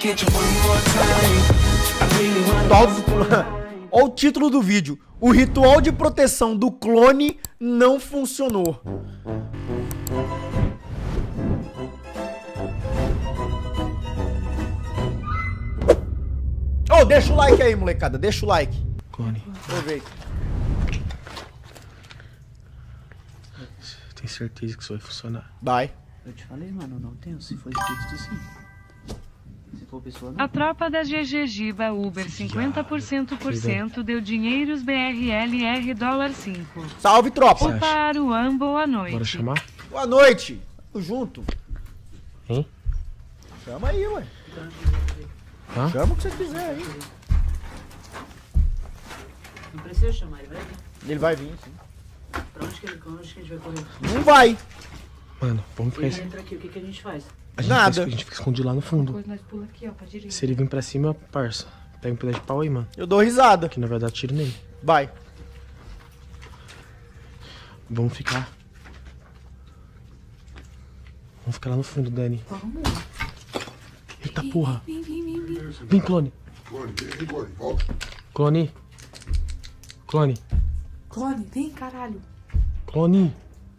Olha o título do vídeo. O ritual de proteção do clone não funcionou. Oh, deixa o like aí, molecada. Deixa o like. Clone. Aproveita. Tem certeza que isso vai funcionar? Vai. Eu te falei, mano, não tenho. Se for escrito, sim. Se for pessoa, não. A tropa da GG Giba Uber 50% deu dinheiros BRLR $5. Salve, tropa. Opa, Aruan, boa noite. Bora chamar? Boa noite. Tamo junto. Hein? Chama aí, ué. Hã? Chama o que você quiser aí. Não precisa chamar, ele vai vir. Ele vai vir, sim. Pra onde que a gente vai correr? Não vai. Mano, vamos ficar... Ele entra aqui, o que que a gente faz? Nada. A gente fica escondido lá no fundo. Depois nós pula aqui, ó, pra direita. Se ele vir pra cima, parça. Pega um pedaço de pau aí, mano. Eu dou risada. Que não vai dar tiro nele. Vai. Vamos ficar. Vamos ficar lá no fundo, Dani. Vamos. Eita porra. Vem, clone. Clone. Clone. Clone, vem, caralho. Clone.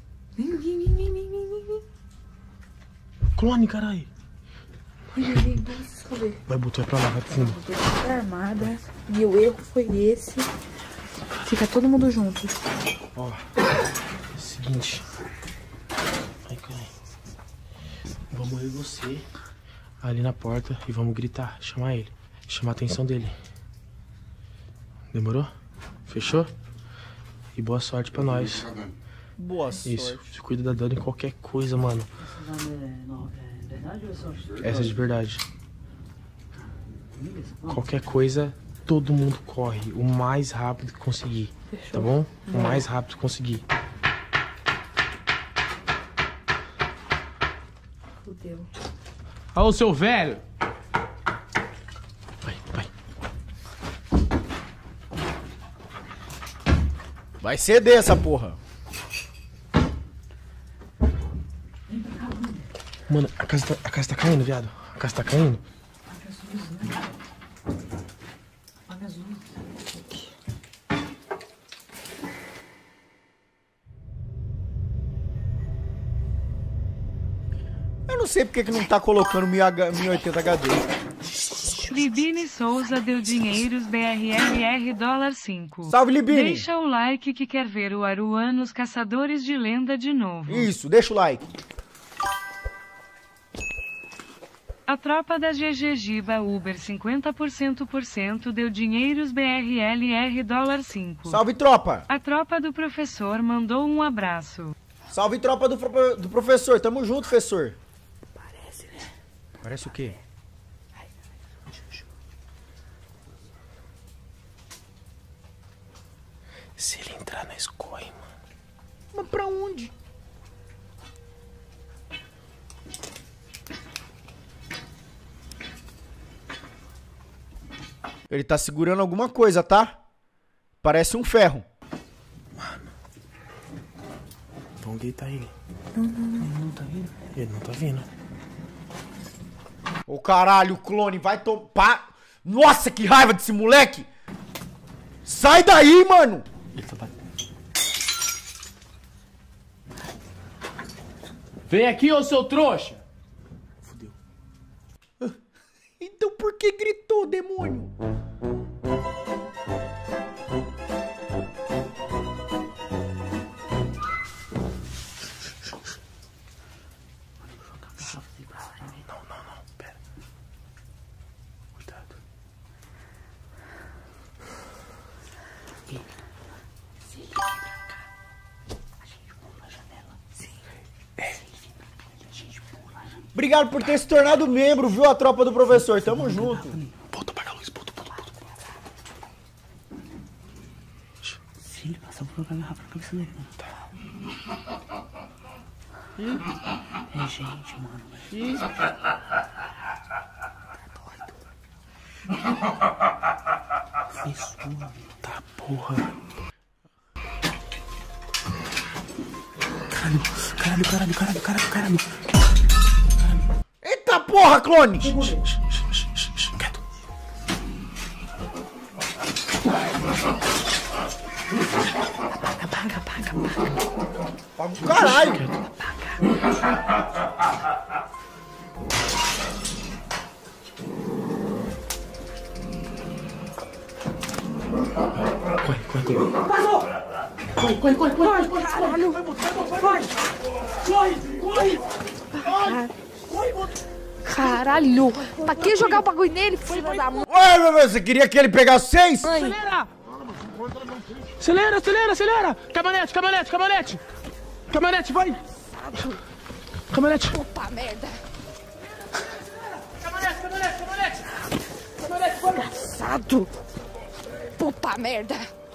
Vem. Clone, caralho. Vem, vamos. Vai, botou pra lá, vai pro fundo. Eu tô armada. Meu erro foi esse. Fica todo mundo junto. Ó, é o seguinte. Ai, caralho. Vamos eu e você ali na porta e vamos gritar, chamar ele. Chamar a atenção dele. Demorou? Fechou? E boa sorte pra nós. Boa sorte. Isso, se cuida da Dani em qualquer coisa, mano. Esse nome é verdade ou é só? Essa é de verdade. Beleza. Qualquer coisa, todo mundo corre o mais rápido que conseguir. Tá bom? O mais rápido que conseguir. Fudeu. Ô, seu velho! Vai. Vai ceder essa porra. Mano, a casa tá caindo, viado. A casa tá caindo. Apaga as luzes. Eu não sei porque que não tá colocando 1080 HD. Libine Souza deu dinheiros BRLR $5. Salve, Libine. Deixa o like que quer ver o Aruan nos Caçadores de Lenda de novo. Isso, deixa o like. A tropa da GG Giba Uber 50% deu dinheiros BRLR $5. Salve, tropa. A tropa do professor mandou um abraço. Salve, tropa do professor. Tamo junto, professor. Parece, né? Parece o quê? Se ele entrar, nós corre, mano. Mas pra onde? Ele tá segurando alguma coisa, tá? Parece um ferro. Vamos gritar ele. Ele não tá vindo? Ele não tá vindo. Ô caralho, clone, vai topar. Nossa, que raiva desse moleque! Sai daí, mano! Ele tá batendo. Vem aqui, ô seu trouxa! Fudeu. Então por que gritou, demônio? Não, pera. Cuidado. Se ele vir pra cá, a gente pula a janela. Sim. Se ele vir pra cá, a gente pula a janela. Obrigado por ter se tornado membro, viu, a tropa do professor? Tamo junto. Puta, apaga a luz, puta. Se ele passar, eu vou colocar a garrafa na cabeça dele, mano. Tá. É gente, mano. Tá doido. Fissura. Tá, porra. Caralho. Eita porra, clone! Apaga. Paga o caralho. Corre. Caralho. Caralho. Pra que jogar o bagulho nele, filho da mãe? Ué, meu Deus, você queria que ele pegasse 6? Acelera! Caminhonete, vai! Caminhonete! Puta merda. Caminhonete, vai! Engraçado. Puta merda.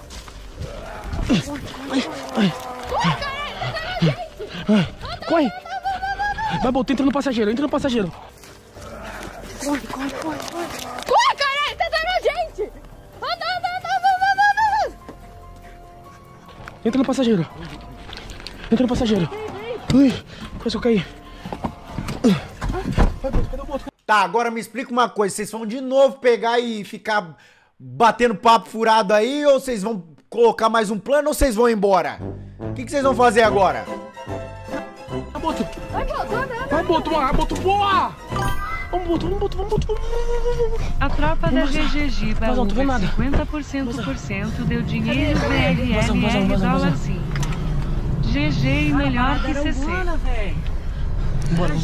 Corre! Vai, Boto, entra no passageiro. Corre, caralho, tá dando a gente. Anda. Entra no passageiro. Ui, começou a cair. Tá, agora me explica uma coisa. Vocês vão de novo pegar e ficar batendo papo furado aí? Ou vocês vão colocar mais um plano ou vocês vão embora? O que vocês vão fazer agora? Vai, Boto, boa! Vamos. A tropa da GG Giba Mas não tô vendo nada. 50% deu dinheiro VRLR dólar 5. GG e melhor que CC. Vambora.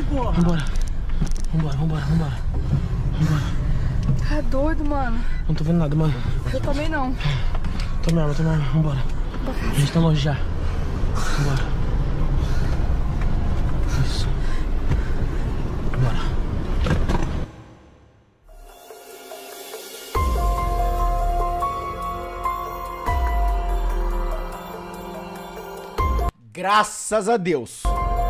Tá doido, mano. Não tô vendo nada, mano. Eu também não. Toma água. Vambora. A gente tá longe já. Vambora. Isso. Vambora. Graças a Deus.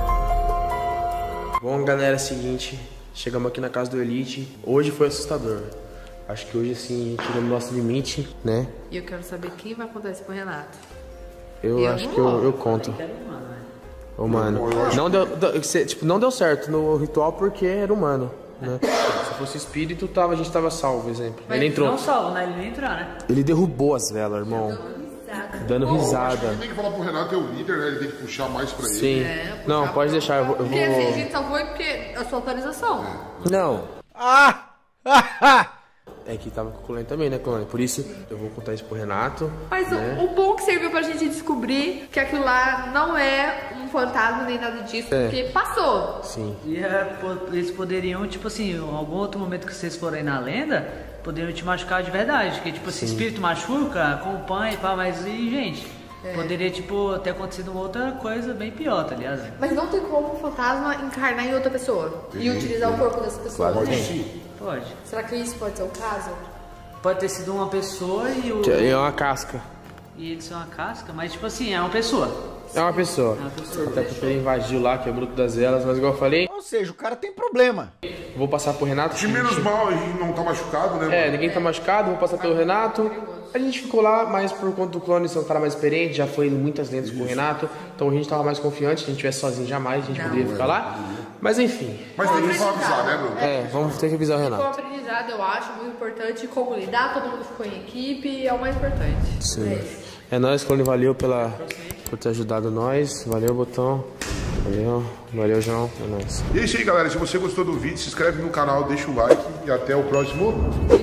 Bom, galera, é o seguinte. Chegamos aqui na casa do Elite. Hoje foi assustador. Acho que hoje, assim, chegamos no nosso limite, né? E eu quero saber quem vai contar isso pro Renato. Eu acho que eu conto. Ô, mano, não deu certo no ritual porque era humano, né? Se fosse espírito, a gente tava salvo, exemplo. Mas ele entrou. não salvo, né? Ele nem entrou, né? Ele derrubou as velas, irmão. Dando risada. Tem que falar pro Renato, é o líder, né? Ele tem que puxar mais pra ele. Sim. Não, pode deixar, eu vou... Porque assim, a gente salvou porque é a sua autorização. Não. Ah! É que tava com o Clone também, né, Clone? Por isso, eu vou contar isso pro Renato. Mas né? o bom que serviu pra gente descobrir que aquilo lá não é um fantasma nem nada disso, porque passou. Sim. E eles poderiam, tipo assim, em algum outro momento que vocês forem na lenda, poderiam te machucar de verdade. Porque, tipo assim, espírito machuca, acompanha e pá, mas e, gente, poderia, tipo, ter acontecido uma outra coisa bem pior, tá ligado? Mas não tem como um fantasma encarnar em outra pessoa e utilizar o corpo dessa pessoa. Pode sim. Pode. Será que isso pode ser o caso? Pode ter sido uma pessoa e o... É uma casca. E ele ser uma casca, mas, tipo assim, é uma pessoa. É uma pessoa. Até porque ele invadiu lá, quebrou todas elas, mas igual eu falei, Ou seja, o cara tem problema. vou passar pro Renato. De menos mal, a gente não tá machucado, né? Ninguém tá machucado, vou passar pelo Renato. A gente ficou lá, mas por conta do Clone ser um cara mais experiente, já foi em muitas lendas com o Renato, então a gente tava mais confiante, se a gente estivesse sozinho jamais, a gente poderia ficar lá. Mas enfim. Mas tem que só avisar, né, Bruno? Vamos ter que avisar o Ficou Renato. aprendizado, eu acho, muito importante como lidar, todo mundo ficou em equipe, é o mais importante. Sim. É nóis, Clone, valeu por ter ajudado nós. Valeu, Botão. Valeu, João. É nóis. E é isso aí, galera. Se você gostou do vídeo, se inscreve no canal, deixa o like e até o próximo.